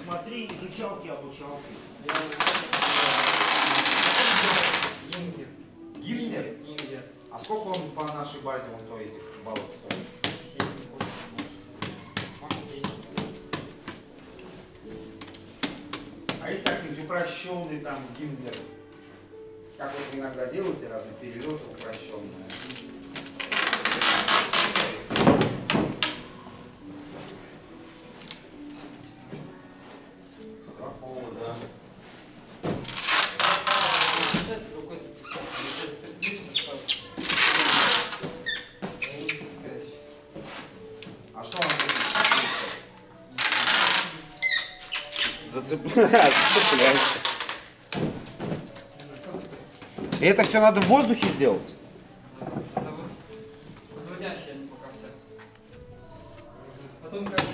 смотри, изучалки, обучалки. Гимнер. Гимнер? Гимнер. А сколько он по нашей базе, он то этих баллов стоит? 7, 8, может 10. А есть как-нибудь упрощенный там гимнер? Как вот вы иногда делаете разные перелеты упрощенные? Страхово, да. Рукой зацепляешь. А что он зацепляется? И это все надо в воздухе сделать? Подводящее пока все. Потом как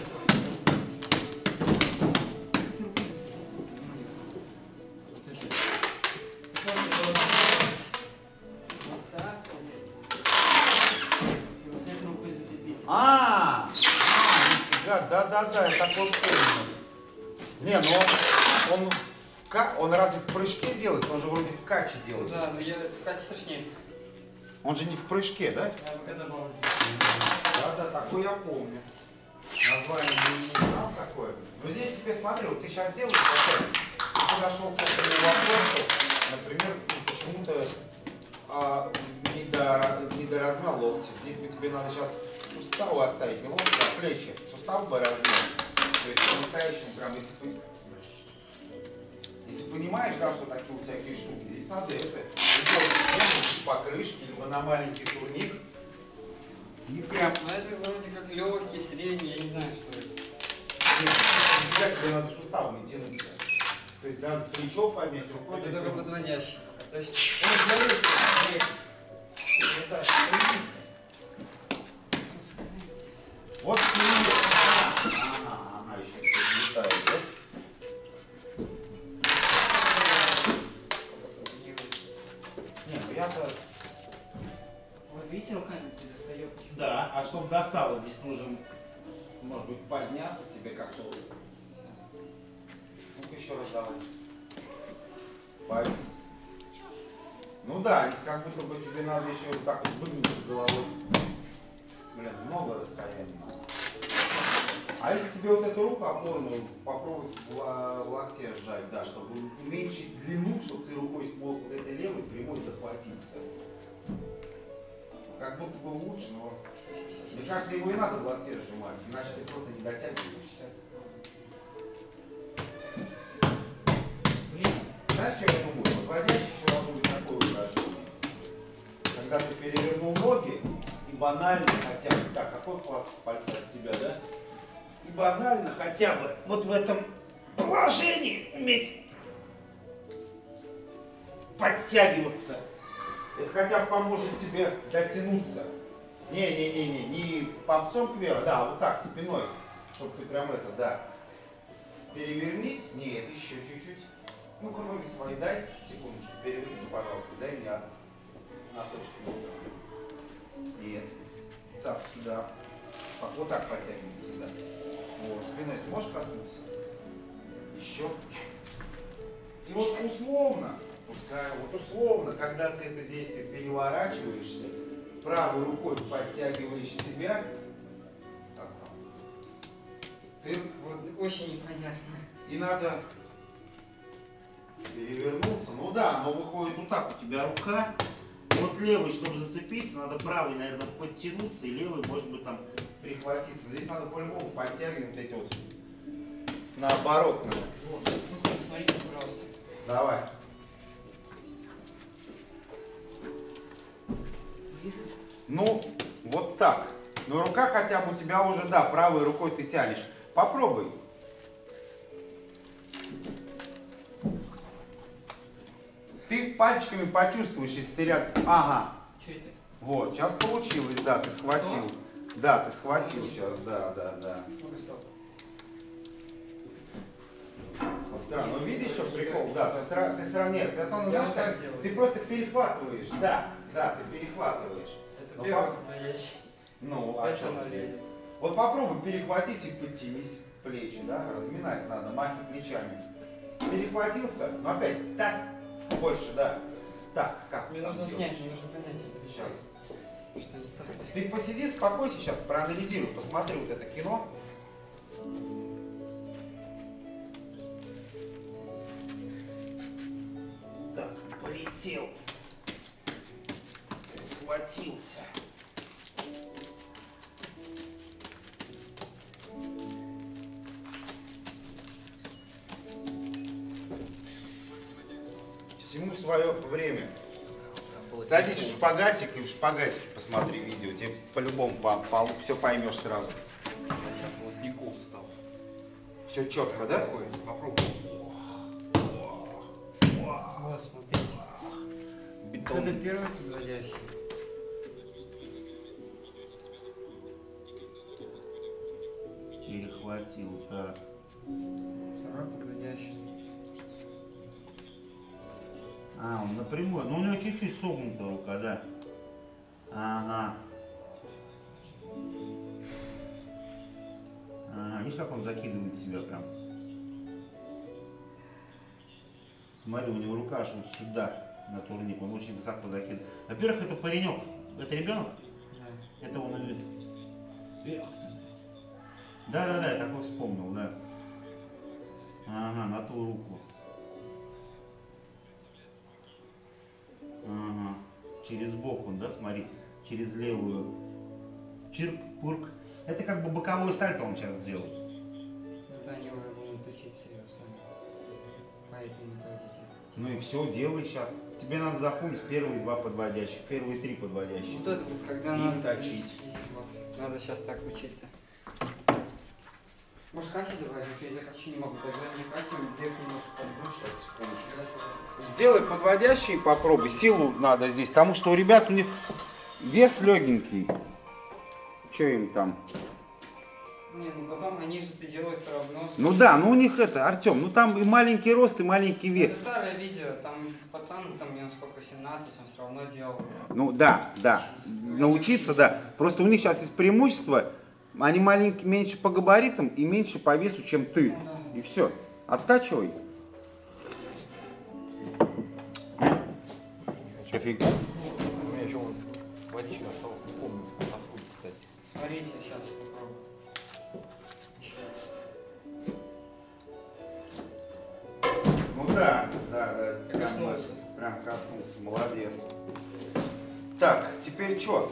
да, я такой помню. Не, ну он разве в прыжке делается? Он же вроде в каче делается. Да, но я в каче сочнее. Он же не в прыжке, да? Я пока добавлю. Да, такой я помню. Название не знал такое. Но здесь тебе смотри, вот ты сейчас делаешь такое. Ты подошел к этому вопросу, например, почему-то не до размера локтя. Здесь бы тебе надо сейчас суставы отставить, не локти, а плечи. Сустав бы размер. То есть по-настоящему прям, если понимаешь, да, что такие вот всякие штуки, здесь надо это делать по крышке, либо на маленький турник. И прям. Ну это вроде как легкий, средний, я не знаю, что это. Нет, тебе надо суставами тянуться. То есть надо плечо поднять, рукой. Это только подводящий. То есть он говорит, вот так, вот она еще прилетает, да? Не, ну я-то... Вот видите, руками ты достаешь. Да, а чтобы достало, здесь нужен, может быть, подняться тебе как-то. Ну-ка еще раз давай. Повис. Ну да, здесь как будто бы тебе надо еще вот так вот выгнуться головой. Блин, много расстояния. А если тебе вот эту руку опорную попробовать в локте сжать, да, чтобы уменьшить длину, чтобы ты рукой смог вот этой левой прямой захватиться. Как будто бы лучше, но мне кажется, его и надо в локте сжимать, иначе ты просто не дотягиваешься. Знаешь, что я думаю? Подводящий еще должно быть такое упражнение. Когда ты перевернул ноги и банально хотя бы, так, какой пальцы от себя, да? И банально хотя бы вот в этом положении уметь подтягиваться. Это хотя бы поможет тебе дотянуться. Не попцом кверху, да, вот так, спиной, чтобы ты прям это, да. Перевернись, нет, еще чуть-чуть. Ну-ка, ноги свои дай, секундочку, перевернись, пожалуйста, дай мне носочки. Нет, так, сюда. Вот так подтягивайся, да. Вот, спиной сможешь коснуться? Еще. И вот условно, пускай, вот условно, когда ты это действие переворачиваешься, правой рукой подтягиваешь себя, так, ты Вот очень непонятно. и надо перевернулся, ну да, но выходит вот так, у тебя рука, вот левой, чтобы зацепиться, надо правой, наверное, подтянуться, и левой, может быть, там прихватиться. Но здесь надо по-любому подтягивать вот эти вот наоборот надо. Вот, ну, смотрите, пожалуйста. Давай. Ну, вот так. Но рука хотя бы у тебя уже, да, правой рукой ты тянешь. Попробуй. Ты пальчиками почувствуешь, если ты рядом. Ага. Что это? Вот, сейчас получилось, да, ты схватил. Да, ты схватил сейчас, да. Вот сразу, ну видишь, что прикол? Да, ты сравнил. Это он, знаешь, как, ты просто перехватываешь, да, ты перехватываешь. Это Но первый подводящий. Ну, а Это что? смотри. Вот попробуй перехватись и подтянись. плечи, да, разминать надо, махи плечами. Перехватился, но опять таз больше, да. Так, как? Мне нужно снять, мне нужно понять. Сейчас. Что не так? Ты посиди, спокойся сейчас, проанализируй, посмотри вот это кино. Так, полетел. Схватился. Всему свое время. Садись в шпагатик и в шпагатике посмотри видео. Тебе по-любому все поймешь сразу. Вот Никол стал. Все четко, да? Такой, попробуй. Вот, смотрите. Бетон. Это первый подводящий. Перехватил, так. Второй подводящий. А, он напрямую. Ну, у него чуть-чуть согнута рука, да. Ага. Ага, видишь, как он закидывает себя прям? Смотри, у него рука аж вот сюда, на турник. Он очень высоко закидывает. Во-первых, это паренек. Это ребенок? Да. Это он видит. Эх. Да-да-да, я такой вспомнил, да. Ага, на ту руку. Ага. Через бок он, да, смотри, через левую. Чирк, пурк. Это как бы боковой сальто он сейчас сделал. Это они уже будут учиться ее сами. По этой методике. Ну и все, делай сейчас. Тебе надо запомнить первые два подводящих, первые три подводящих. Вот это вот, когда И надо точить. Вот. Надо сейчас так учиться. Может, хати добавить? Я за хачи не могу. Тогда не хати, вверх немножко подбрось. Сейчас, секундочку. Сделай подводящие, попробуй. Силу надо здесь, потому что у ребят у них вес легенький. Че им там? Не, ну потом они же это делают все равно. Ну да, ну у них это, Артем, ну там и маленький рост, и маленький Это вес. старое видео, там пацан, там ему сколько, 17, он все равно делал. Ну да, да. Научиться, да. Просто у них сейчас есть преимущество. Они маленькие, меньше по габаритам и меньше по весу, чем ты. Ну да. И все. Откачивай. Кофейку. У меня еще вот водичка осталась, не помню, откуда, кстати. Смотрите, сейчас попробую. Ну да, да, да. Я коснулся. Прям коснулся, молодец. Так, теперь что?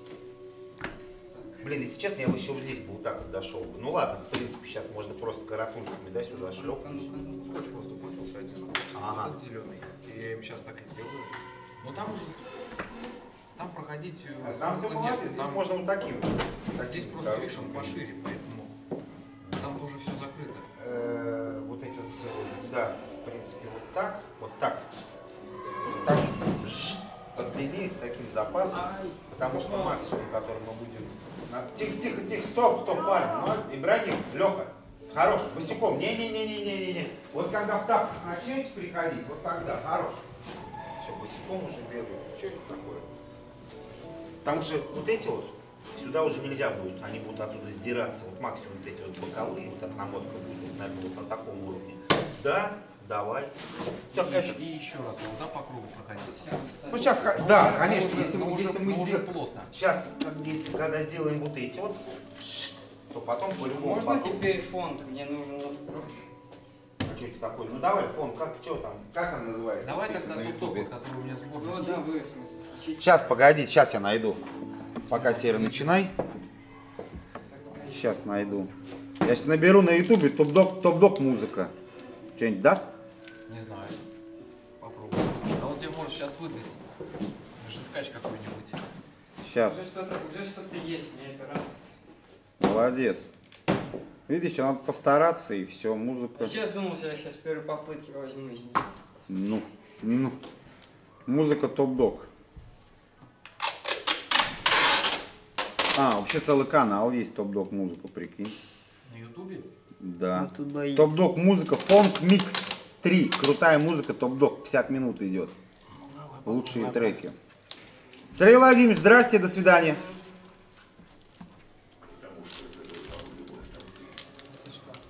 Блин, если честно, я бы еще вот здесь бы вот так вот дошел бы. Ну ладно, в принципе, сейчас можно просто каратульками, да, сюда шлепнуть. Скотч просто кончился один. Ага. Этот зеленый. И я им сейчас так и сделаю. Но там уже... Там проходить Там ты смысла молодец, нет. здесь Там... можно вот таким. Здесь просто видишь, он пошире, поэтому там тоже все закрыто. Вот эти вот, да, в принципе, вот так, вот так. Вот так, подлиннее, с таким запасом, потому что максимум, который мы будем... Тихо, тихо, тихо, стоп, стоп, ладно, ну, Ибрагим, Леха, хорош, босиком, не-не-не-не-не-не. Вот когда в тапках начнете приходить, вот тогда, хорош. Все, босиком уже бегают, что это такое? Потому что вот эти вот, сюда уже нельзя будет, они будут оттуда сдираться, вот максимум вот эти вот боковые, вот эта намотка будет, наверное, вот на таком уровне. Да, давай. Так, это... И еще раз, вот туда по кругу проходить. Ну сейчас, да, Но конечно, уже- если, но уже- если мы но уже сделаем, плотно. сейчас, если когда сделаем вот эти вот, то потом по-любому Можно потом... теперь фон? Мне нужно настроить. А что это такое? Ну давай, фон, как, что там, как она называется? Давай Написано тогда на тот топ, ютубе. который у меня сборник Ну да, есть. вы, в смысле, включите. Сейчас, погоди, сейчас я найду. Пока, Сера, начинай. Так, пока Сейчас найду. Я сейчас наберу на ютубе топ-дог музыка. Что-нибудь даст? Не знаю. Попробуй. А вот тебе может сейчас выдать. Жескач какой-нибудь. Сейчас. Уже что-то есть, мне это радость. Молодец. Видишь, надо постараться и все, музыка. Вообще я думал, что я сейчас первой попытки возьму и сделаю. Ну. Музыка топ-дог. А, вообще целый канал есть топ-дог музыку, прикинь. На ютубе? Да. Ну, туда и- Топ-дог музыка, фонк микс 3. Крутая музыка, топ-дог, 50 минут идет. Лучшие треки. Сергей Владимирович, здрасте, до свидания. Это что?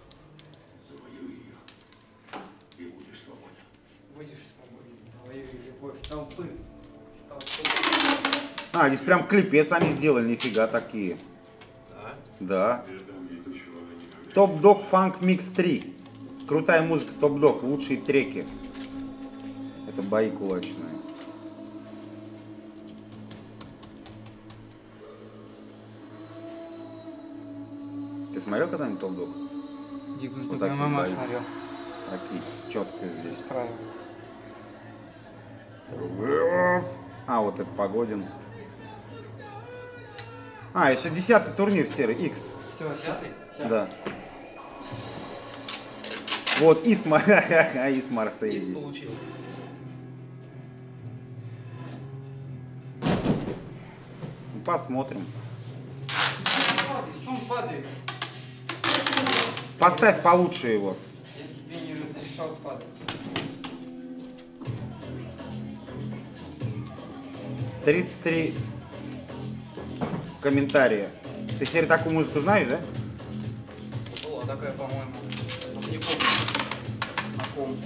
любовь толпы. С толпой. А, здесь прям клипец они сделали, нифига такие. Да? Да. Top Dog Funk Mix 3. Крутая музыка Top Dog, лучшие треки. Это бои кулачные. Ты смотрел когда-нибудь Top Dog? Я говорю, Вот только такие ММА бои. смотрел. Такие четкие Без здесь. правил. А, вот это Погодин. А, еще 10-й турнир серый, X. Все, 10-й? Да. Вот Исма, Ис Марсель Есть здесь. получил. Ну, посмотрим. Падай, что он падает? Поставь получше его. Я тебе не разрешал падать. Тридцать 33 комментария. Ты теперь такую музыку знаешь, да? Была такая, по-моему. Вот не помню. На ком.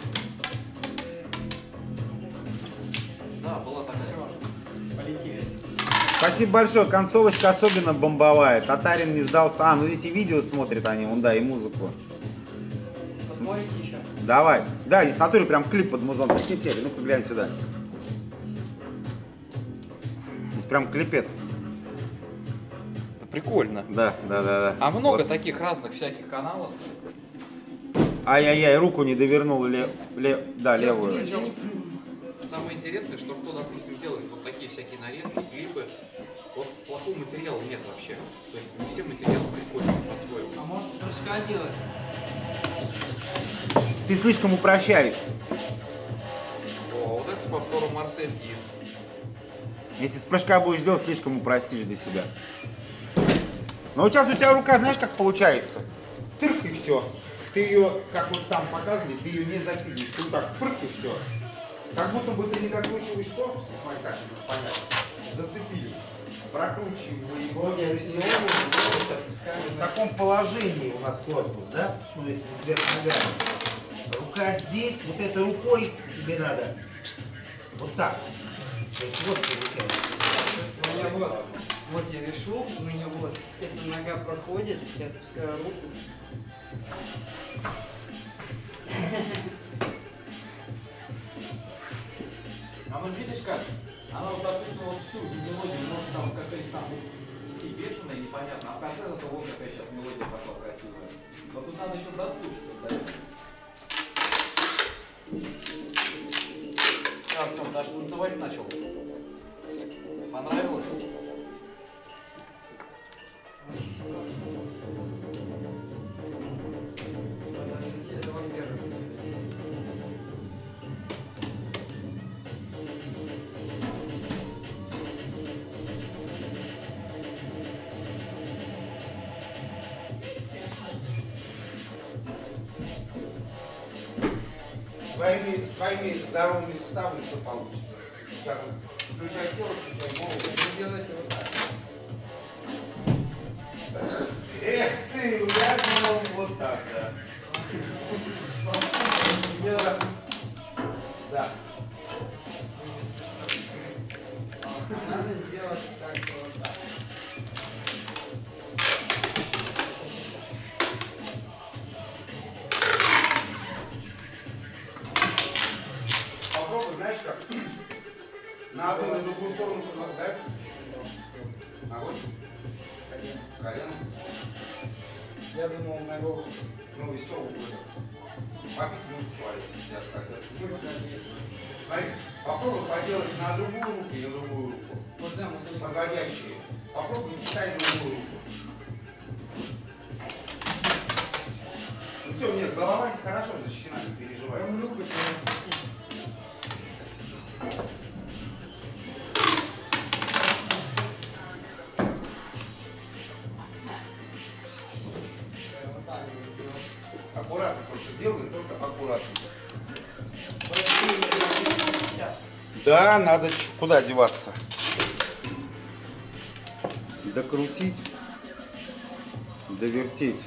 Да, была такая. Полетели. Спасибо большое. Концовочка особенно бомбовая. Татарин не сдался. А, ну здесь и видео смотрят они, вон, да, и музыку. Посмотрите еще. Давай. Да, здесь в натуре прям клип под музон. Такие серии. Ну-ка глянь сюда. Здесь прям клипец. Прикольно. Да. А много Вот. таких разных всяких каналов. Ай-яй-яй, руку не довернул, левую. Причем самое интересное, что кто, допустим, делает вот такие всякие нарезки, клипы, вот плохого материала нет вообще. То есть не все материалы прикольные по-своему. А может прыжка делать? Ты слишком упрощаешь. О, вот это с повтором Марсель Гис. Если с прыжка будешь делать, слишком упростишь для себя. Но вот сейчас у тебя рука, знаешь, как получается? Тырк и все. Ты ее, как вот там показывали, ты ее не запилишь. Ты вот так прыг и все. Как будто бы ты не докручиваешь корпус, смотри, так, понятно. Зацепились. Прокручиваем его до сего. В таком положении у нас корпус, да? Ну, если вверх ногами. Рука здесь, вот этой рукой тебе надо вот так. То есть вот получается. У меня вот я решил, у меня вот эта нога проходит, я отпускаю руку. А вот видишь как? Она вот, допустим, вот всю мелодию может там какая-то там идти бешеная, непонятно, а в конце это вот какая сейчас мелодия пошла красивая. Но тут надо еще дослушать, да? Артем, даже танцевать начал. Понравилось? Это во-первых. С твоими здоровыми суставами все получится. Сейчас вот включай тело, включай голову. Вы делаете вот так. Эх ты, я думал вот так, да. Да. Надо сделать так вот так. Попробуй, знаешь как? На одну и другую сторону подвигать. Ногой? Колено. Я думал на голову. Ну из чего угодно. Попить вниз хватит, я сказал. Смотри, попробуй поделать на другую руку и на другую руку. Можно я мусорник? Подводящие. Попробуй сосать на другую руку. Ну все, нет, голова здесь хорошо защищена, не переживай. Он руку переносит. Вот так вот сделать. Аккуратно только делай, только аккуратно. Да, надо куда деваться. Докрутить, довертеть.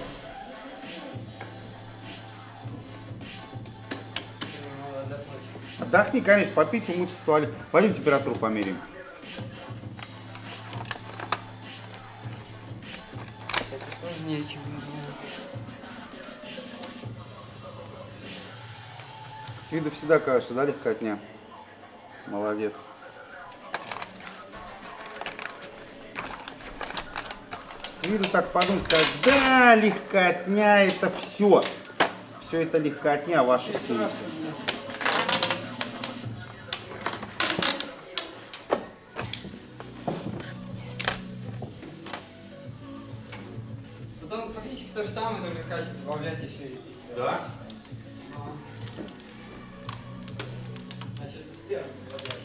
Надо отдохнуть. Отдохни, конечно, попить, умыться в туалет. Пойдем температуру померяем. Это сложнее, чем я думал. С виду всегда кажется, да, легкотня? Молодец. С виду так подумать, сказать, да, легкотня это все. Все это легкотня ваших сил. Потом фактически то же самое, только качество добавлять и все. Да? Значит, с первым добавляешь.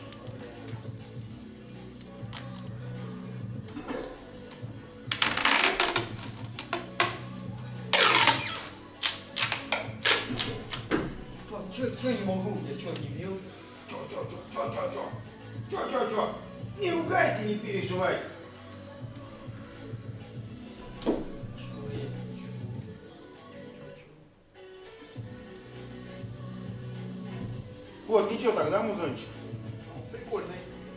Чё не могу? Я чё, не бил? Чё? Не ругайся, не переживай. Вот, ничего тогда, музончик. Прикольный.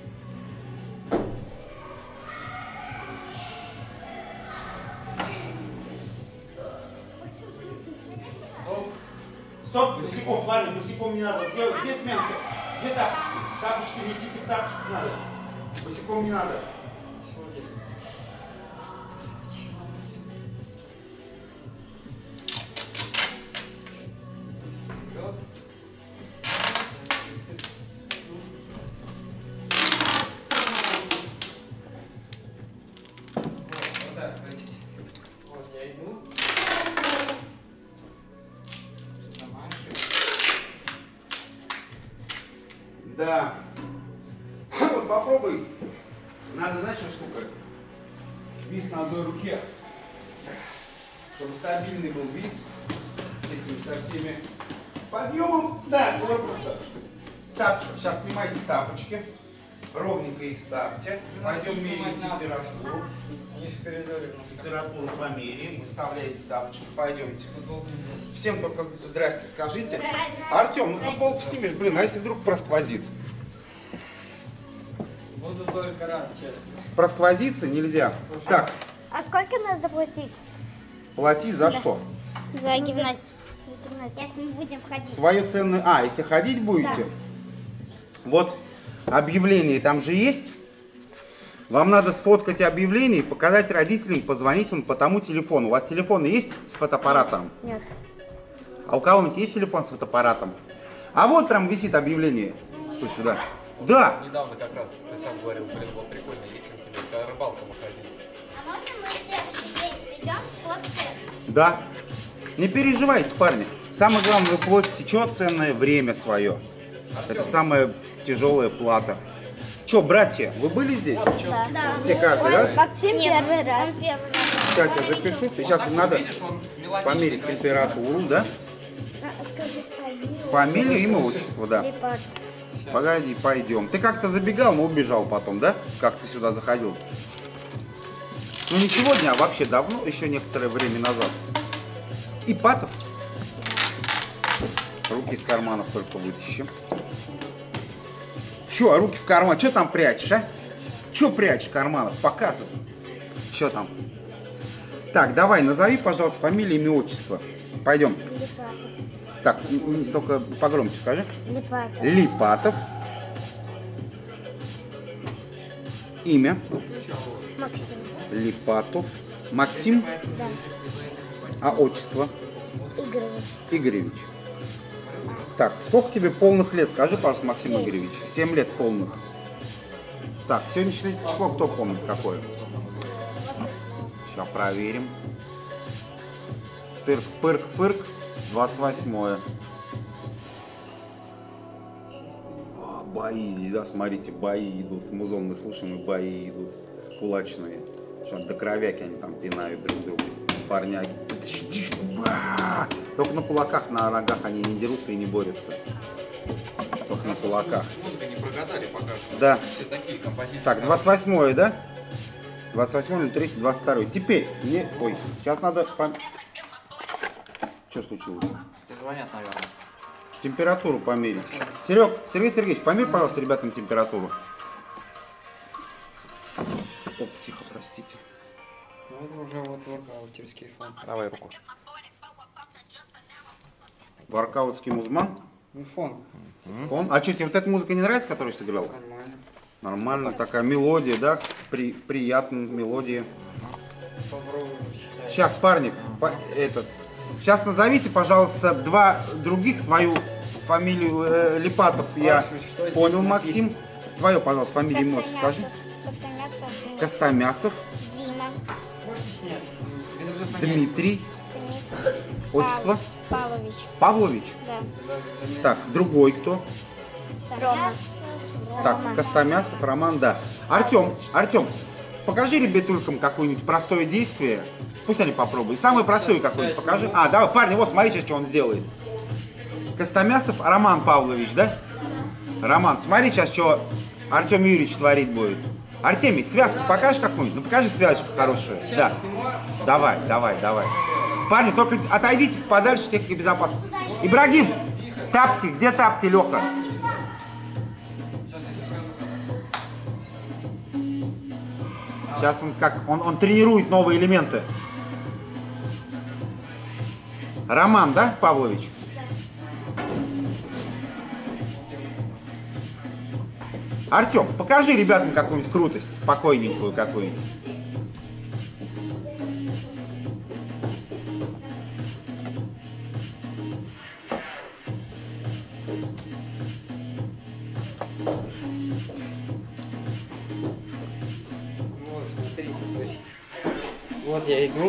Стоп, босиком, парни, босиком не надо. Где сменка? Где тапочки? Тапочки несите, тапочки надо. Босиком не надо. Вот так, то есть, вот я иду. Да. Вот попробуй. Надо, знаешь, что штука? Вис на одной руке. Чтобы стабильный был вис. С этими, со всеми. С подъемом. Да, корпуса. Тапочки. Сейчас снимайте тапочки. Ровненько их ставьте. Пойдем меряем температуру. Они в коридоре у нас. Температуру померяем. Выставляете тапочки. Пойдемте. Футболку не делать. Всем только здрасте скажите. Артем, ну футболку снимешь, блин, а если вдруг просквозит? Буду только рад, честно. Просквозиться нельзя. Так, А сколько надо платить? плати за что? За гимнастику. Если мы будем ходить. Свою ценную... А, если ходить будете? Вот объявление там же есть. Вам надо сфоткать объявление и показать родителям, позвонить им по тому телефону. У вас телефон есть с фотоаппаратом? Нет. А у кого-нибудь есть телефон с фотоаппаратом? А вот прям висит объявление. Что сюда? Да. Недавно как раз ты сам говорил, блин, вот прикольно, если у тебя такая рыбалка выходила. А можно мы в следующий день придем сфоткаем? Да. Не переживайте, парни. Самое главное, вы платите что? Ценное время свое. Это самая тяжелая плата. Че, братья, вы были здесь? Да. Все каждый, да? Максим первый раз. Он первый раз. Сейчас я запишу. Сейчас такой, надо видишь, он мелодичный, померить красивый. температуру, да? Скажи фамилию. Фамилию, имя, отчество, да. Липат. Погоди, пойдем. Ты как-то забегал, но убежал потом, да? Как ты сюда заходил? Ну не сегодня, а вообще давно, еще некоторое время назад. Ипатов. Руки из карманов только вытащим. Че, а руки в карман? Че там прячешь, а? Че прячешь в карманах? Показывай. Че там? Так, давай, назови, пожалуйста, фамилию, имя, отчество. Пойдем. Липатов. Так, только погромче скажи. Липатов. Липатов. Имя. Максим. Липатов. Максим. Да. А отчество? Игоревич. Игоревич. Так, сколько тебе полных лет? Скажи, пожалуйста, Максим 7. Игоревич. 7 лет полных. Так, сегодняшнее число кто помнит какое? Сейчас проверим. Тырк, пырк, фырк. 28-е. Бои здесь, да, смотрите, бои идут. Музон мы слушаем, и бои идут. Кулачные. Сейчас до кровяки они там пинают друг друга. Парняги. Ба! Только на кулаках, на ногах они не дерутся и не борются. Только на кулаках. С музыкой не прогадали пока что. Да. Все такие композиции. Так, 28-е, да? 28-й, 22-й. Теперь мне... Ой, сейчас надо... Что случилось? Тебе звонят, наверное. температуру померить. Сергей Сергеевич, померь, пожалуйста, ребятам температуру. Оп, тихо, простите. Ну, это уже вот воркаутерский фон. Давай руку. Воркаутский музман. Ну, фон. Фон. А что, тебе вот эта музыка не нравится, которую я сыграл? Нормально. Нормально, такая мелодия, да? Приятная мелодия. Попробуем. Сейчас, парни, сейчас назовите, пожалуйста, два других, свою фамилию Липатов. Я Что здесь понял, написано? Максим. Твою, пожалуйста, фамилию имя скажи. Костомясов. Костомясов, Дима. Можете снять? Это уже понятно. Дмитрий, отчество, Павлович. Павлович. Да. Так, другой кто? Рома. Так, Костомясов, Роман, да. Артем, покажи ребятулькам какое-нибудь простое действие. Пусть они попробуют. Самое простое какое-нибудь покажи. А, давай, парни, вот смотри, сейчас что он сделает. Костомясов Роман Павлович, да? Роман, смотри сейчас, что Артем Юрьевич творить будет. Артемий, связку покажешь какую-нибудь? Ну покажи связку хорошую. Да. Давай. Парни, только отойдите подальше техники безопасности. Ибрагим, тапки, где тапки, Леха? Сейчас он тренирует новые элементы. Роман, да, Павлович? Артем, покажи ребятам какую-нибудь крутость, спокойненькую какую-нибудь. Вот, смотрите, то есть. Вот я иду.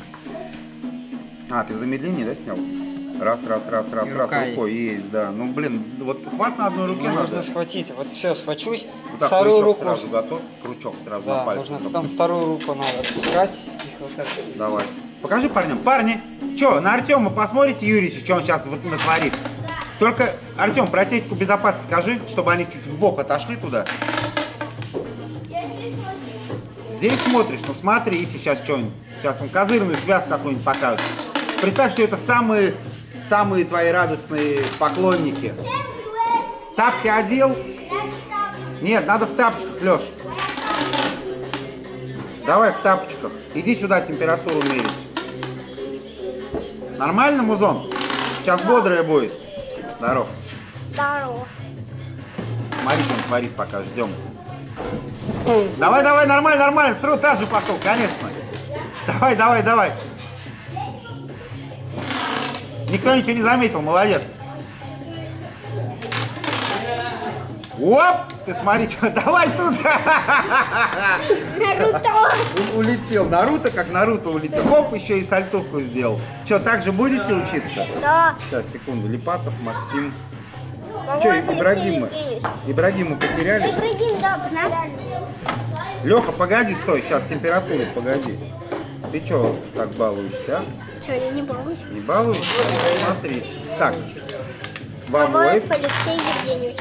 А, ты в замедлении, да, снял? Раз, рукой. рукой есть, да. Ну, блин, вот хват на одной руке Мне нужно надо. схватить. Вот все, схвачусь. Вот так, Вторую крючок руку. сразу готов, крючок сразу на Да, пальце. нужно потом вторую руку надо отпускать. И вот так. Давай. Покажи парням. Парни, что, на Артема посмотрите, Юрьевич, что он сейчас вот натворит? Только, Артем, про технику безопасности скажи, чтобы они чуть в бок отошли туда. Здесь смотришь, ну смотрите сейчас что-нибудь. Сейчас он козырную связку какую-нибудь покажет. Представь, что это самые твои радостные поклонники. Тапки одел? Нет, надо в тапочках, Леш. Давай в тапочках. Иди сюда температуру мерить. Нормально, Музон? Сейчас бодрая будет. Здоров. Здорово. Смотри, что он творит, пока ждем. Давай, нормально. Струтаж же пошел, конечно. Давай. Никто ничего не заметил, молодец. Оп! Ты смотри, что... Давай тут! Наруто. Улетел. Наруто улетел. Оп, еще и сальтуху сделал. Что, так же будете учиться? Да. Сейчас, секунду. Липатов, Максим. Мама, Что, Алексей Ибрагима? Евгеньевич. Ибрагиму потеряли? Ибрагим, да, потеряли. Леха, погоди, стой, сейчас температуру, погоди. Ты что так балуешься, а? Че, я не боюсь. Не балуешься? Смотри. Так, Бабаев Бабоев. Алексей Евгеньевич.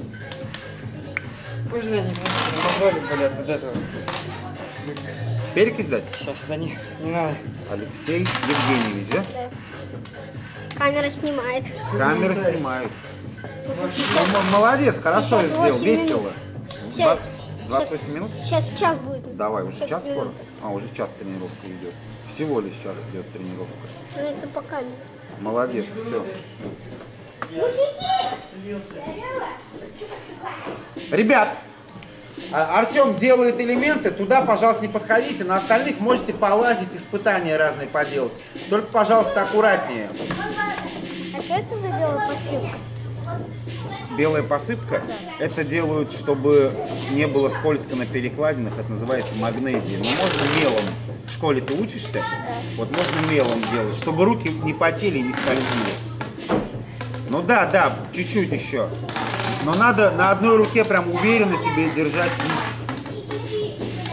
Можно они мозоли болят от этого? Перекись дать? Сейчас, да не надо. Алексей Евгеньевич, да? Да. Камера снимает. Камеры снимают. Ну, молодец, хорошо Сейчас сделал, 8 весело. минут. Сейчас. 28 минут? Сейчас час будет. Давай, уже Сейчас час скоро? минут. А, уже час тренировка идет. Всего лишь час идет тренировка. Ну, это по камере. Молодец, все. Ребят, Артем делает элементы, туда, пожалуйста, не подходите, на остальных можете полазить, испытания разные поделать. Только, пожалуйста, аккуратнее. А что это за белая посылка? Белая посыпка, это делают, чтобы не было скользко на перекладинах, это называется магнезия. Но можно мелом, в школе ты учишься, вот можно мелом делать, чтобы руки не потели и не скользили. Ну да, чуть-чуть еще. Но надо на одной руке прям уверенно тебе держать низ.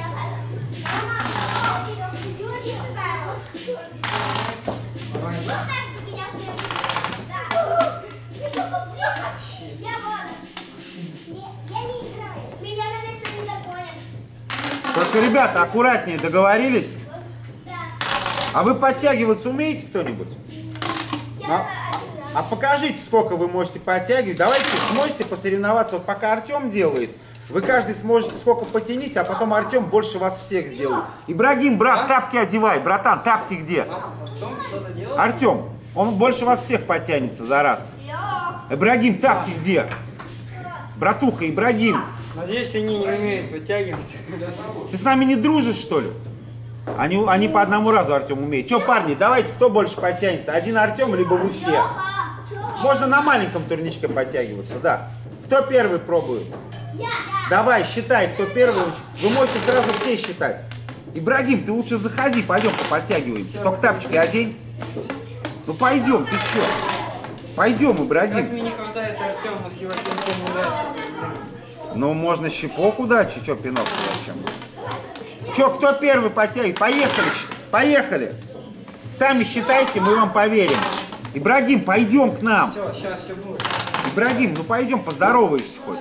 Только, ребята, аккуратнее, договорились? А вы подтягиваться умеете кто-нибудь? А покажите, сколько вы можете подтягивать. Давайте сможете посоревноваться. Вот пока Артем делает, вы каждый сможете сколько потяните, а потом Артем больше вас всех сделает. Ибрагим, брат, тапки одевай. Братан, тапки где? Артем что-то делает? Артем, он больше вас всех подтянется за раз. Ибрагим, тапки где? Братуха, Ибрагим. Надеюсь, они не умеют вытягивать. Ты с нами не дружишь, что ли? Они по одному разу, Артем, умеют. Че, парни, давайте, кто больше подтянется? Один Артем, либо вы все? Можно на маленьком турничке подтягиваться, да. Кто первый пробует? Давай, считай, кто первый. Вы можете сразу все считать. Ибрагим, ты лучше заходи, пойдем-ка подтягиваемся. Только тапочки одень. Ну пойдем, ты что? Пойдем, Как Ибрагим. мне не хватает Артема с его пинком удачи. Ну, можно щипок удачи, что пинок зачем? Че, кто первый подтягивает? Поехали, поехали. Сами считайте, мы вам поверим. Ибрагим, пойдем к нам. Все, сейчас все будет. Ибрагим, ну пойдем, поздороваешься хоть.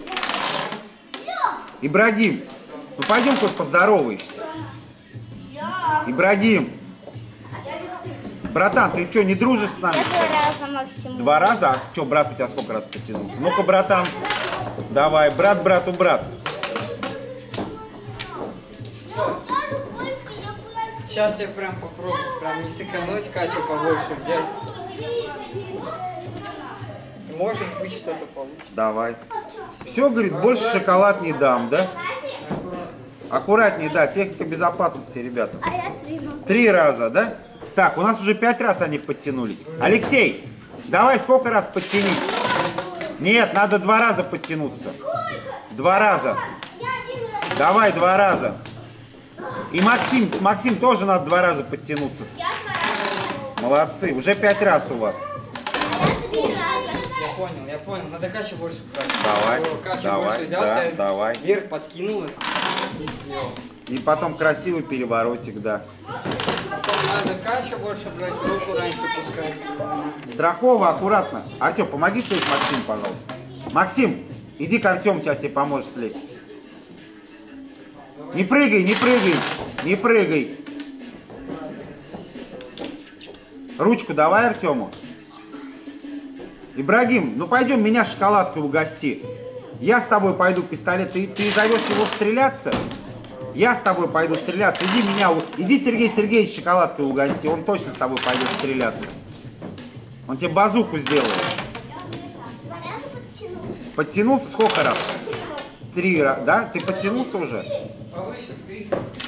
Ибрагим, ну пойдем хоть поздороваешься. Ибрагим. Братан, ты что, не дружишь с нами? Я 2 раза максимум. 2 раза? А что, брат у тебя сколько раз потянулся? Ну-ка, братан, давай, брат брату брат. Сейчас я прям попробую, прям не сэкономить, качу побольше взять. Может быть, что-то получится. Давай. Все, говорит, больше шоколад не дам, да? Аккуратнее, да, техника безопасности, ребята. А я 3 могу. 3 раза, да? Так, у нас уже 5 раз они подтянулись. Алексей, давай сколько раз подтянись? Нет, надо 2 раза подтянуться. 2 раза. Давай 2 раза. И Максим тоже надо 2 раза подтянуться. Молодцы, уже 5 раз у вас. Я понял, надо качу больше брать. Давай, Качу давай, больше взял, да, тебя давай. вверх подкинул и сделал. И потом красивый переворотик, да. Потом надо качу больше брать, руку раньше пускать. Страхово, аккуратно. Артем, помоги слезть Максим, пожалуйста. Максим, иди к Артему, сейчас тебе поможет слезть. Не прыгай, не прыгай, не прыгай. Ручку давай Артему. Ибрагим, ну пойдем, меня шоколадкой угости. Я с тобой пойду пистолет. Ты зовешь его стреляться? Я с тобой пойду стреляться. Иди Сергей Сергеевич шоколадкой угости. Он точно с тобой пойдет стреляться. Он тебе базуку сделает. Подтянулся сколько раз? 3 раза, да? Ты подтянулся уже? Повыше, ты.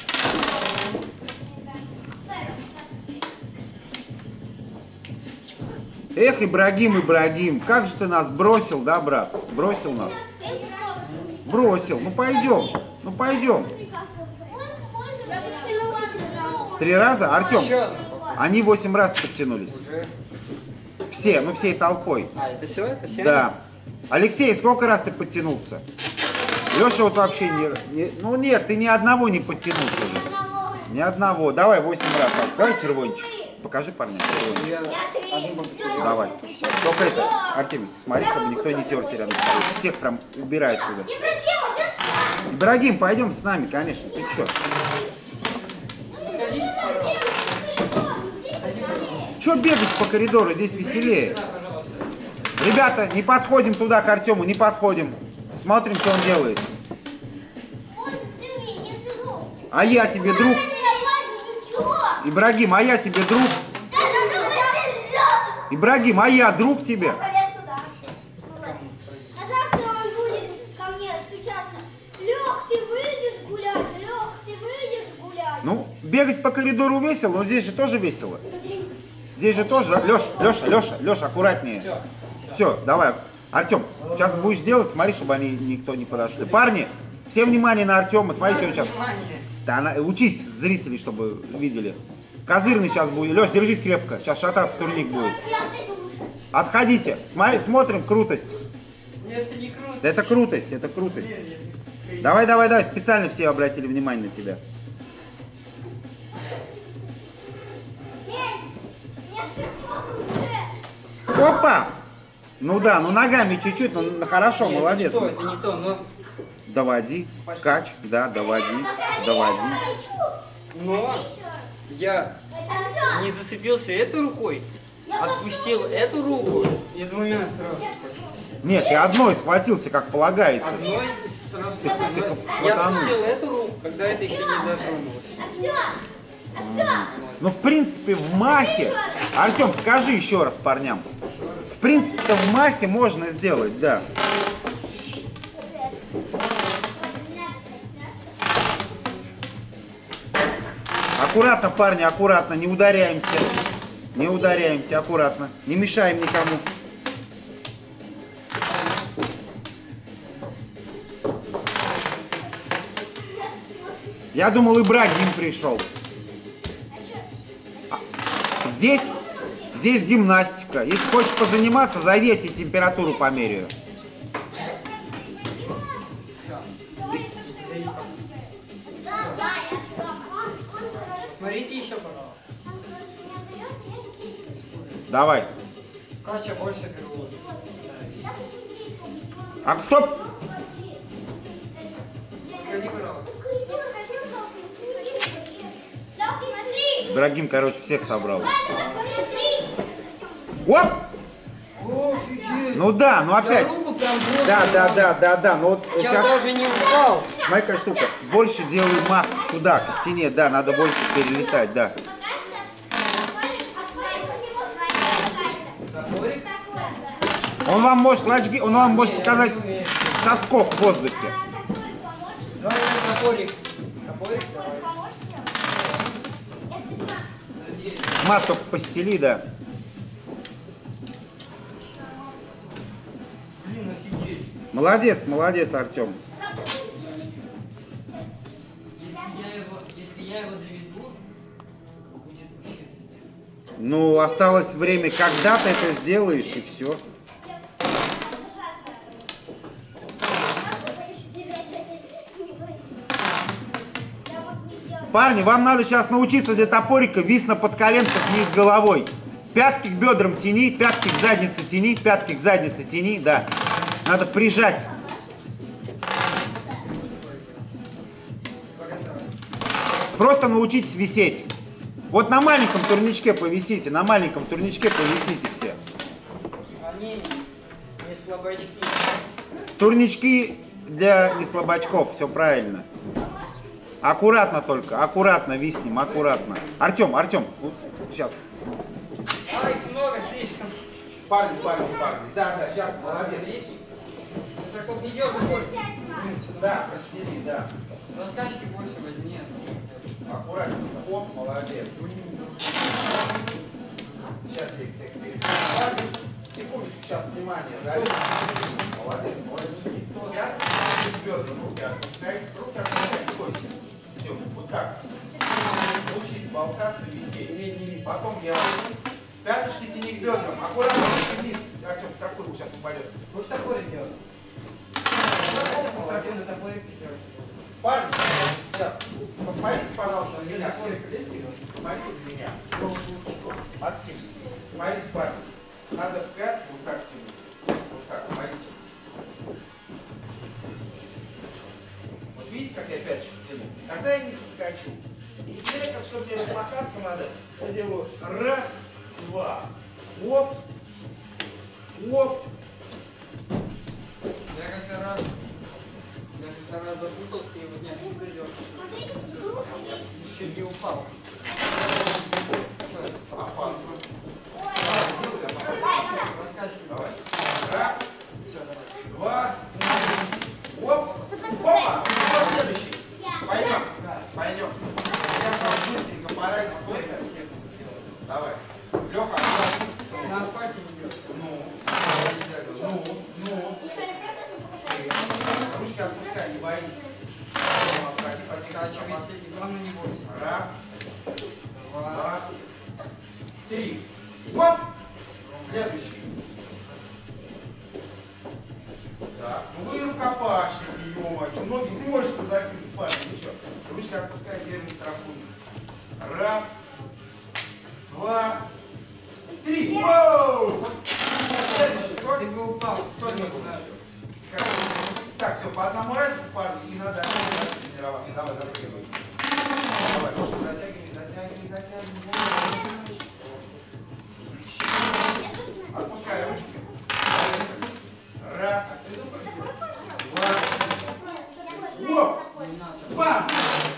Эх, Ибрагим, как же ты нас бросил, да, брат? Бросил нас. Бросил. Ну пойдем. Ну пойдем. 3 раза? Артем, Еще одну попробуй. они 8 раз подтянулись. Уже. Все, мы всей толпой. А, это все? Это все? Да. Алексей, сколько раз ты подтянулся? Леша вот вообще ну нет, ты ни одного не подтянулся уже. Ни одного. Давай 8 раз. Давай червончик. Покажи парня. Червончик. Я одну попробую. Давай. Только это, Артемий, смотри, чтобы никто не терся рядом с тобой. Всех прям убирает туда. Ибрагим, пойдем с нами, конечно. Ты что? Че бегаешь по коридору? Здесь веселее. Ребята, не подходим туда к Артему, не подходим. Смотрим, что он делает. А я тебе друг. Ибрагим, а я тебе друг. Ибрагим, а я друг тебе. А завтра он будет ко мне стучаться. Лех, ты выйдешь гулять? Лех, ты выйдешь гулять? Ну, бегать по коридору весело, но здесь же тоже весело. Здесь же тоже. Леша, аккуратнее. Все, давай. Артем, сейчас будешь делать, смотри, чтобы никто не подошли. Парни, все внимание на Артема, смотри, что он сейчас. Да, учись, зрители, чтобы видели. Козырный сейчас будет. Леш, держись крепко, сейчас шататься турник будет. Отходите, смотрим крутость. Нет, это не круто. Да это крутость, это крутость. Давай, специально все обратили внимание на тебя. Опа! Ну да, ну ногами чуть-чуть, ну хорошо, Нет, молодец. Это не то, но... Доводи, кач, да, доводи. Но я не зацепился этой рукой, отпустил эту руку и двумя сразу. Нет, ты одной схватился, как полагается. Одной сразу. Ты Я хватанул. отпустил эту руку, когда это еще не дотронулось. Ну, в принципе, в махе... Артем, покажи еще раз парням. В принципе-то в махе можно сделать, да. Аккуратно, парни, аккуратно, не ударяемся. Не ударяемся, аккуратно. Не мешаем никому. Я думал, Ибрагим пришел. Здесь гимнастика. Если хочешь позаниматься, зайди, я тебе температуру померяю. Смотрите еще, пожалуйста. Давай. Кача больше беру. А кто? Погоди, пожалуйста. Ибрагим, короче, всех собрал. Оп! Ну да, ну Я опять. руку прям больше. Да. Ну вот Я сейчас, даже не упал. смотри, какая штука. Больше делай мах туда, к стене, да, надо больше перелетать, да. Запорик. Он вам может ложки, он вам может показать соскок в воздухе. Давай топорик. Топорик, давай. Мат только постели, да. Блин, офигеть. Молодец, Артем. Если я его доведу, будет вообще. Ну, осталось время, когда ты это сделаешь, и все. Парни, вам надо сейчас научиться для топорика висно под коленках вниз головой. Пятки к бедрам тяни, пятки к заднице тяни, пятки к заднице тяни, да. Надо прижать. Просто научитесь висеть. Вот на маленьком турничке повисите, на маленьком турничке повисите все. Они не слабачки. Турнички для неслабачков, все правильно. Аккуратно только, аккуратно виснем, аккуратно. Артем, вот сейчас. Ай, много слишком. Парни. Да, сейчас, молодец. Так он идет, выходит. Да, постели, да. Раскачки больше возьми. Аккуратненько. Оп, молодец. Сейчас я их всех перебью. Секундочку, сейчас, внимание. Молодец. Пятки, бедра, руки отпускай. Руки отпускай, не бойся. Все, вот так. Научись болтаться, висеть. Потом я... Пяточки тяни к бедрам. Аккуратно, вниз. Артем, в такую сейчас упадет. Будешь топорик делать? Молодец. Топорик делать. Парни, сейчас, посмотрите, пожалуйста, на меня. Все слезьте вниз, посмотрите на меня. Максим, смотрите, парни. Надо в пятки вот так тянуть. Вот так, смотрите. Вот видите, как я пяточку тяну? Тогда я не соскочу. И теперь, как чтобы мне размахаться надо, я делаю раз, два. Оп. Оп. Я как-то раз запутался и вот не отпустил. Еще не упал. Опасно. Раскачки. Давай. Раз, Все, давай. два, оп. Опа. Кто следующий? Пойдем. Пойдем. Сейчас вам быстренько пора это. Давай. Леха, На асфальте не делать. ну. Ручки отпускай, не боись. Раскачивайся и главное не бойся. Раз, Два. два, три. Оп! Следующий. Так, ну вы рукопашники, ё-моё, что ноги можете закрыть в парень, ничего. Ручки отпускай, держим страхуй. Раз, два, три. Воу! Следующий. Ты бы упал. Кто не был? Так, все, по одному разу, парни, и надо тренироваться. Давай, запрыгивай. Давай, ножки затягивай. Бам!